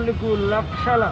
4 లక్షల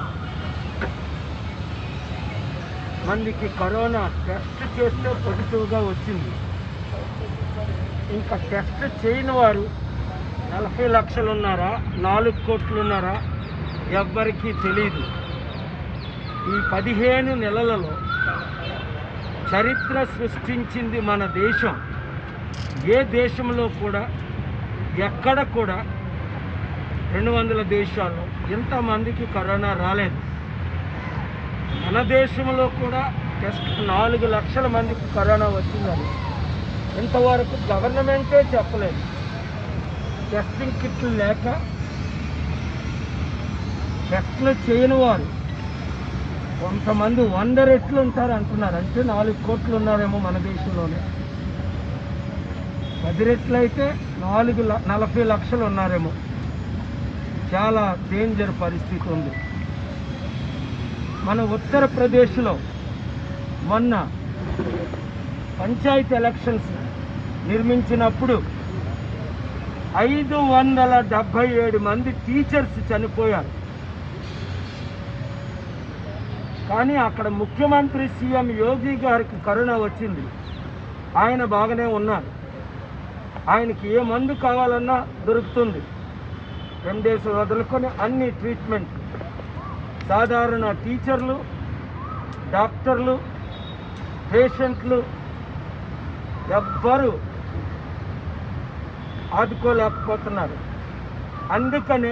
మందికి corona test చేస్తే పాజిటివ్గా వచ్చింది. ఇంకా టెస్ట్ చేయని వారు 40 లక్షలు ఉన్నారా, 4 కోట్లు ఉన్నారా ఎవ్వరికీ తెలియదు. ఈ 15 నెలలలో చరిత్ర సృష్టించింది మన దేశం. ఏ దేశంలో కూడా ఎక్కడ కూడా 200 దేశాల్లో ఇంతమందికి కరోనా రాలేదు. మన దేశంలో కూడా టెస్ట్ 4 లక్షల మందికి కరోనా వచ్చిందని ఇంతవరకు గవర్నమెంటే చెప్పలేదు. టెస్టింగ్ కిట్లు లేక టెస్టులు చేయని వారు కొంతమంది 100 రెట్లు ఉంటారు అంటున్నారు. అంటే 4 కోట్లు ఉన్నారేమో మన దేశంలోనే. 10 రెట్లు అయితే 40 లక్షలు ఉన్నారేమో. చాలా డేంజర్ పరిస్థితి ఉంది. మన ఉత్తరప్రదేశ్లో మొన్న పంచాయతీ ఎలక్షన్స్ నిర్మించినప్పుడు 577 మంది టీచర్స్ చనిపోయారు. కానీ అక్కడ ముఖ్యమంత్రి సీఎం యోగి గారికి కరోనా వచ్చింది. ఆయన బాగానే ఉన్నారు. ఆయనకి ఏ మందు కావాలన్నా దొరుకుతుంది. రెమ్డెసివిర్ వదులుకొని అన్ని ట్రీట్మెంట్. సాధారణ టీచర్లు, డాక్టర్లు, పేషెంట్లు ఎవ్వరూ ఆదుకోలేకపోతున్నారు. అందుకనే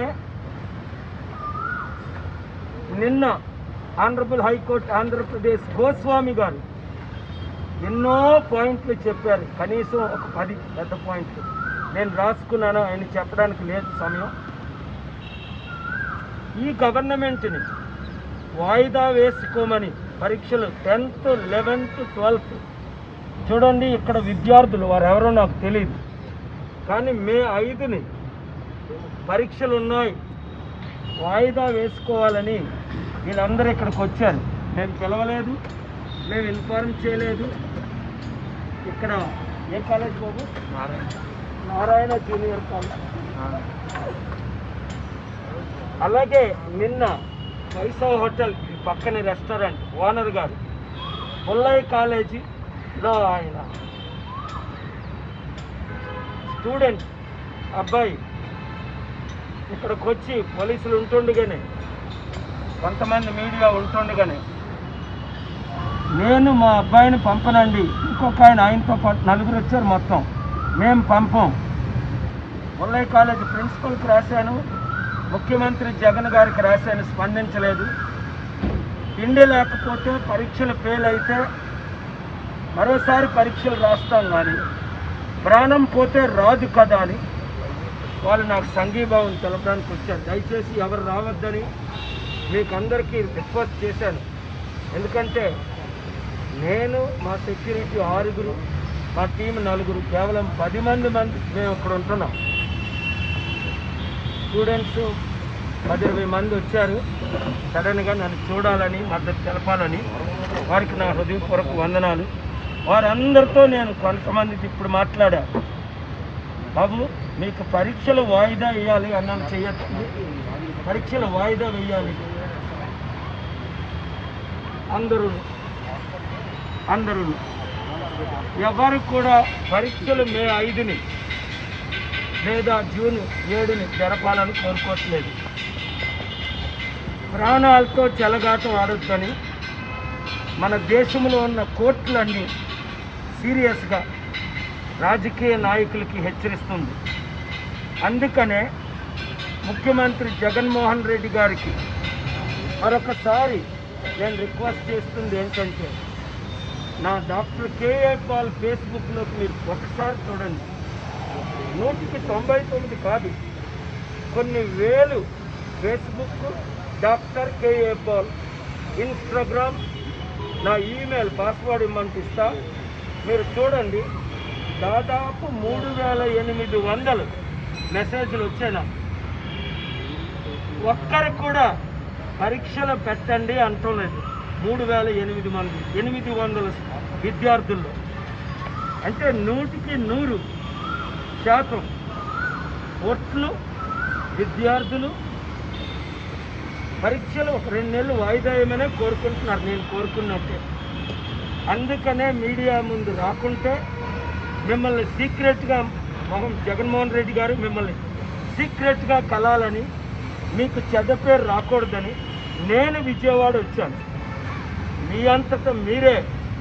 నిన్న ఆనరబుల్ హైకోర్టు ఆంధ్రప్రదేశ్ గోస్వామి గారు ఎన్నో పాయింట్లు చెప్పారు. కనీసం ఒక 10 పెద్ద పాయింట్లు నేను రాసుకున్నాను. ఆయన చెప్పడానికి లేదు సమయం. ఈ గవర్నమెంట్ని వాయిదా వేసుకోమని పరీక్షలు 10th, 11th, 12th చూడండి. ఇక్కడ విద్యార్థులు వారెవరో నాకు తెలియదు. కానీ మే 5ని పరీక్షలు ఉన్నాయి, వాయిదా వేసుకోవాలని వీళ్ళందరూ ఇక్కడికి వచ్చారు. మేము పిలవలేదు, మేము ఇన్ఫార్మ్ చేయలేదు. ఇక్కడ ఏ కాలేజ్ బాబు? Narayana junior college. అలాగే నిన్న వైసవ్ హోటల్ పక్కన రెస్టారెంట్ ఓనర్ గారు పుల్లయ్య కాలేజీలో ఆయన స్టూడెంట్ అబ్బాయి ఇక్కడికి వచ్చి పోలీసులు ఉంటుండగానే, కొంతమంది మీడియా ఉంటుండగానే నేను మా అబ్బాయిని పంపనండి, ఇంకొక ఆయనతో పాటు 4 వచ్చారు, మొత్తం మేము పంపం. పుల్లయ్య కాలేజీ ప్రిన్సిపల్కి రాశాను, ముఖ్యమంత్రి జగన్ గారికి రాశాను, స్పందించలేదు. తిండి లేకపోతే పరీక్షలు ఫెయిల్ అయితే మరోసారి పరీక్షలు రాస్తాం, కానీ ప్రాణం పోతే రాదు కదా అని వాళ్ళు నాకు సంఘీభావం తెలపడానికి వచ్చారు. దయచేసి ఎవరు రావద్దని మీకు అందరికీ రిక్వెస్ట్ చేశాను. ఎందుకంటే నేను, మా సెక్యూరిటీ 6, మా టీం 4, కేవలం 10 మంది మేము ఇక్కడ ఉంటున్నాం. స్టూడెంట్స్ 10-20 మంది వచ్చారు. సడన్గా నన్ను చూడాలని, మద్దతు తెలపాలని వారికి నా హృదయపూర్వక వందనాలు. వారందరితో నేను కొంతమందికి ఇప్పుడు మాట్లాడా. బాబు మీకు పరీక్షలు వాయిదా వేయాలి అన్నాను, చేయొచ్చు. పరీక్షలు వాయిదా వేయాలి. అందరూ ఎవరు కూడా పరీక్షలు మే 5ని లేదా జూన్ 7ని జరపాలని కోరుకోవట్లేదు. ప్రాణాలతో చెలగాటం ఆడొద్దని మన దేశంలో ఉన్న కోర్టులన్నీ సీరియస్గా రాజకీయ నాయకులకి హెచ్చరిస్తుంది. అందుకనే ముఖ్యమంత్రి జగన్మోహన్ రెడ్డి గారికి మరొకసారి నేను రిక్వెస్ట్ చేస్తుంది ఏంటంటే, నా డాక్టర్ కేఏ పాల్ ఫేస్బుక్లోకి మీరు ఒకసారి చూడండి. 199 కాదు, కొన్ని వేలు Facebook doctor K A Paul, Instagram, నా ఈమెయిల్ పాస్వర్డ్ ఇమ్మంటిస్తా, మీరు చూడండి. దాదాపు 3800 మెసేజ్లు వచ్చాయి నాకు. ఒక్కరు కూడా పరీక్షలు పెట్టండి అంటలేదు. 3800 మంది, 800 విద్యార్థుల్లో. అంటే 100% కోర్టులు, విద్యార్థులు, పరీక్షలు ఒక 2 నెలలు వాయిదా ఏమైనా కోరుకుంటున్నారు, నేను కోరుకున్నట్టే. అందుకనే మీడియా ముందు రాకుంటే మిమ్మల్ని సీక్రెట్గా జగన్మోహన్ రెడ్డి గారు మిమ్మల్ని సీక్రెట్గా కలాలని, మీకు చెడ్డ పేరు రాకూడదని నేను విజయవాడ వచ్చాను. మీ అంతటా మీరే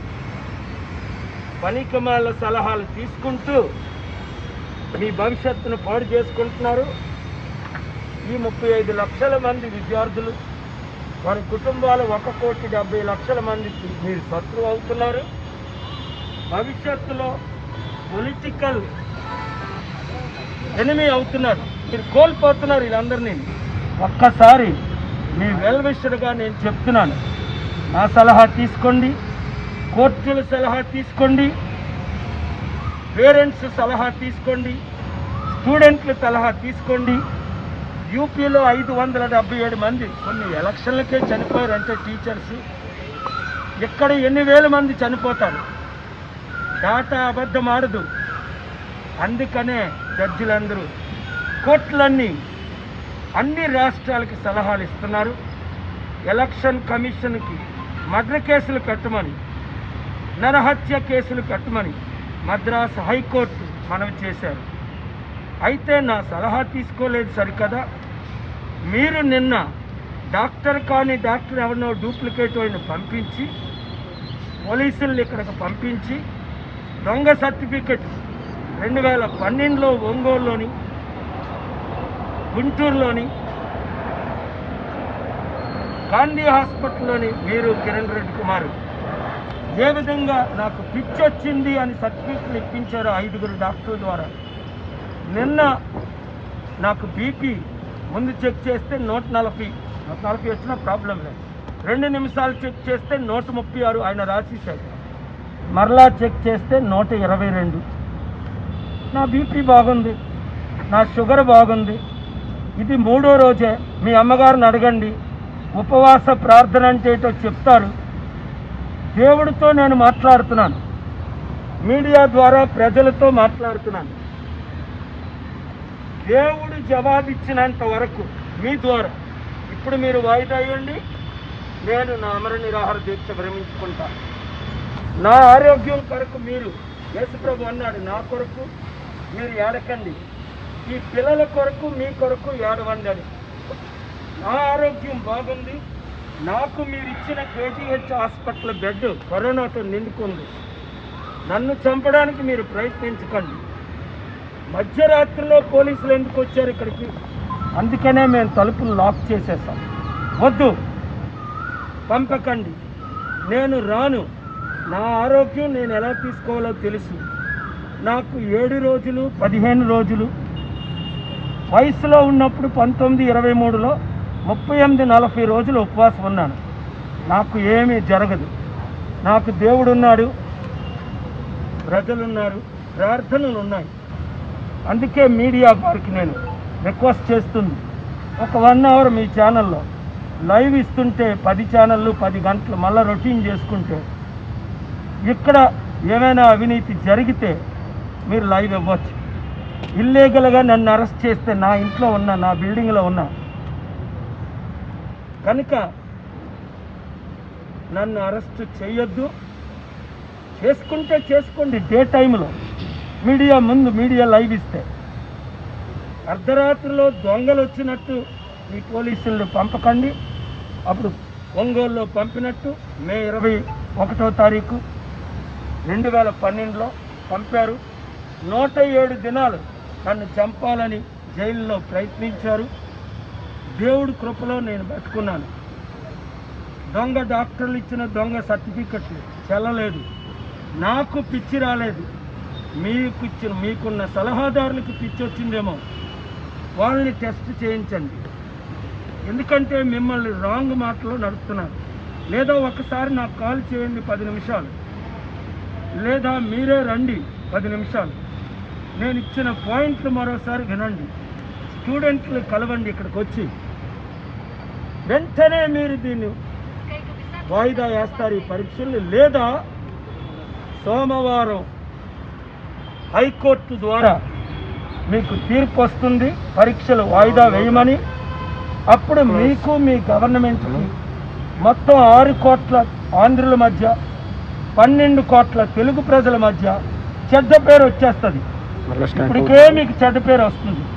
పనికిమాల సలహాలు తీసుకుంటూ మీ భవిష్యత్తును పాడు చేసుకుంటున్నారు. ఈ 35 లక్షల మంది విద్యార్థులు, వారి కుటుంబాలు 1,70,00,000 మందికి మీరు శత్రువు అవుతున్నారు. భవిష్యత్తులో పొలిటికల్ ఎనిమీ అవుతున్నారు, మీరు కోల్పోతున్నారు వీళ్ళందరినీ. ఒక్కసారి మీ వెల్ విషర్గా నేను చెప్తున్నాను, నా సలహా తీసుకోండి, కోర్టుల సలహా తీసుకోండి, పేరెంట్స్ సలహా తీసుకోండి, స్టూడెంట్ల సలహా తీసుకోండి. యూపీలో 577 మంది కొన్ని ఎలక్షన్లకే చనిపోయారంటే టీచర్స్. ఇక్కడ ఎన్ని వేల మంది చనిపోతారు? డాటా అబద్ధం ఆడదు. అందుకనే జడ్జిలందరూ, కోర్టులన్నీ అన్ని రాష్ట్రాలకి సలహాలు ఇస్తున్నారు. ఎలక్షన్ కమిషన్కి మర్డర్ కేసులు పెట్టమని, నరహత్య కేసులు పెట్టమని మద్రాసు హైకోర్టు మనవి చేశారు. అయితే నా సలహా తీసుకోలేదు సరికదా. మీరు నిన్న డాక్టర్ కాని డాక్టర్ ఎవరినో డూప్లికేట్ అయిన పంపించి, పోలీసుల్ని ఇక్కడికి పంపించి దొంగ సర్టిఫికెట్ 2012లో ఒంగోలులోని, గుంటూరులోని గాంధీ హాస్పిటల్లోని మీరు కిరణ్ రెడ్డి కుమార్ ఏ విధంగా నాకు పిచ్చి వచ్చింది అని సర్టిఫికెట్లు ఇప్పించారు 5 డాక్టర్ల ద్వారా. నిన్న నాకు బీపీ ముందు చెక్ చేస్తే 140 వచ్చినా ప్రాబ్లం లేదు. 2 నిమిషాలు చెక్ చేస్తే 136 ఆయన రాసేశారు. మరలా చెక్ చేస్తే 122. నా బీపీ బాగుంది, నా షుగర్ బాగుంది. ఇది 3వ రోజే. మీ అమ్మగారిని అడగండి, ఉపవాస ప్రార్థన అంటే ఏంటో చెప్తారు. దేవుడితో నేను మాట్లాడుతున్నాను, మీడియా ద్వారా ప్రజలతో మాట్లాడుతున్నాను. దేవుడు జవాబిచ్చినంత వరకు మీ ద్వారా ఇప్పుడు మీరు వాయిదా ఇవ్వండి, నేను నా అమర నిరాహార దీక్ష విరమించుకుంటాను. నా ఆరోగ్యం కొరకు మీరు, యేసుప్రభు అన్నాడు, నా కొరకు మీరు ఏడకండి, ఈ పిల్లల కొరకు మీ కొరకు ఏడవండి అని. నా ఆరోగ్యం బాగుంది. నాకు మీరు ఇచ్చిన కేజీహెచ్ హాస్పిటల్ బెడ్ కరోనాతో నిండుకుంది. నన్ను చంపడానికి మీరు ప్రయత్నించకండి. మధ్యరాత్రిలో పోలీసులు ఎందుకు వచ్చారు ఇక్కడికి? అందుకనే మేము తలుపులు లాక్ చేసేసాం. వద్దు, పంపకండి, నేను రాను. నా ఆరోగ్యం నేను ఎలా తీసుకోవాలో తెలుసు. నాకు 7 రోజులు 15 రోజులు వయసులో ఉన్నప్పుడు 1923లో 38-40 రోజులు ఉపవాసం ఉన్నాను. నాకు ఏమీ జరగదు. నాకు దేవుడు ఉన్నాడు, ప్రజలున్నారు, ప్రార్థనలు ఉన్నాయి. అందుకే మీడియా వారికి నేను రిక్వెస్ట్ చేస్తుంది, ఒక 1 అవర్ మీ ఛానల్లో లైవ్ ఇస్తుంటే 10 ఛానళ్ళు 10 గంటలు మళ్ళీ రొటీన్ చేసుకుంటే, ఇక్కడ ఏమైనా అవినీతి జరిగితే మీరు లైవ్ ఇవ్వచ్చు. ఇల్లీగల్గా నన్ను అరెస్ట్ చేస్తే నా ఇంట్లో ఉన్నా, నా బిల్డింగ్లో ఉన్నా కనుక నన్ను అరెస్ట్ చేయొద్దు. చేసుకుంటే చేసుకోండి, డే టైంలో మీడియా ముందు మీడియా లైవ్ ఇస్తే. అర్ధరాత్రిలో దొంగలు వచ్చినట్టు మీ పోలీసులను పంపకండి. అప్పుడు ఒంగోలులో పంపినట్టు మే 21వ తారీఖు 2012లో పంపారు. 107 దినాలు నన్ను చంపాలని జైల్లో ప్రయత్నించారు. దేవుడి కృపలో నేను బతుకున్నాను. దొంగ డాక్టర్లు ఇచ్చిన దొంగ సర్టిఫికెట్లు చెల్లలేదు. నాకు పిచ్చి రాలేదు. మీకున్న సలహాదారులకు పిచ్చి వచ్చిందేమో, వాళ్ళని టెస్ట్ చేయించండి. ఎందుకంటే మిమ్మల్ని రాంగ్ మాటలో నడుపుతున్నాను. లేదా ఒకసారి నాకు కాల్ చేయండి 10 నిమిషాలు, లేదా మీరే రండి 10 నిమిషాలు. నేను ఇచ్చిన పాయింట్లు మరోసారి వినండి. స్టూడెంట్లు కలవండి ఇక్కడికి వచ్చి. వెంటనే మీరు దీన్ని వాయిదా వేస్తారు ఈ పరీక్షల్ని, లేదా సోమవారం హైకోర్టు ద్వారా మీకు తీర్పు వస్తుంది పరీక్షలు వాయిదా వేయమని. అప్పుడు మీకు మీ గవర్నమెంట్కి మొత్తం 6 కోట్ల ఆంధ్రుల మధ్య 12 కోట్ల తెలుగు ప్రజల మధ్య చెడ్డ పేరు వచ్చేస్తుంది. ఇప్పటికే మీకు చెడ్డ పేరు వస్తుంది.